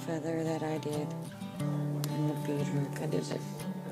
feather that I did in the bead work. I did it